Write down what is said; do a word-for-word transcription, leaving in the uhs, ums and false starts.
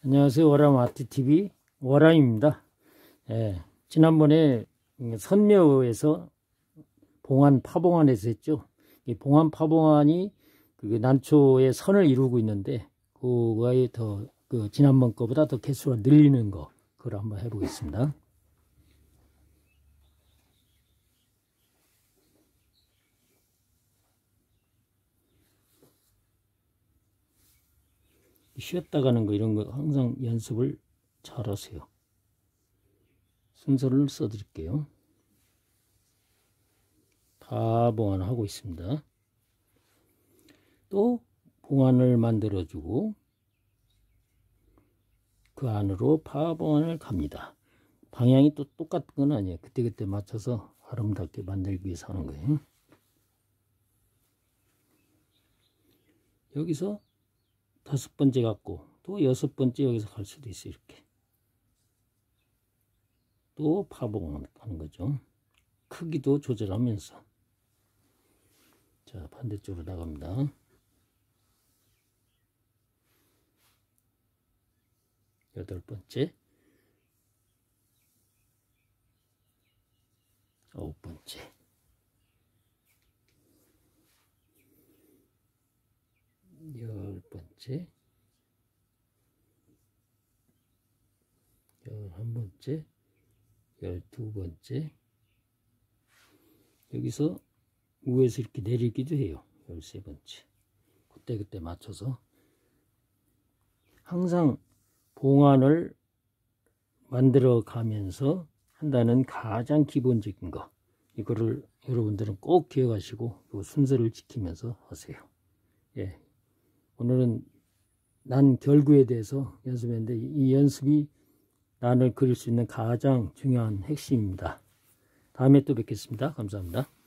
안녕하세요. 워람 아트티비 워람입니다. 예, 지난번에 선묘에서 봉안 파봉안에서 했죠. 이 봉안 파봉안이 그 난초의 선을 이루고 있는데 그거에 더 그 지난번 거보다 더 개수가 늘리는 거 그걸 한번 해보겠습니다. 쉬었다 가는 거 이런 거 항상 연습을 잘 하세요. 순서를 써드릴게요. 파봉안 하고 있습니다. 또 봉안을 만들어주고 그 안으로 파봉안을 갑니다. 방향이 또 똑같은 건 아니에요. 그때그때 맞춰서 아름답게 만들기 위해서 하는 거예요. 여기서 다섯 번째 갖고 또 여섯 번째 여기서 갈 수도 있어요. 이렇게 또 파봉 하는 거죠. 크기도 조절하면서. 자, 반대쪽으로 나갑니다. 여덟 번째, 아홉 번째, 열 번째, 열한 번째, 열두 번째. 여기서 위에서 이렇게 내리기도 해요. 열세 번째. 그때 그때 맞춰서 항상 봉안을 만들어 가면서 한다는 가장 기본적인 거, 이거를 여러분들은 꼭 기억하시고 이 순서를 지키면서 하세요. 예, 오늘은 난 결구에 대해서 연습했는데 이 연습이 난을 그릴 수 있는 가장 중요한 핵심입니다. 다음에 또 뵙겠습니다. 감사합니다.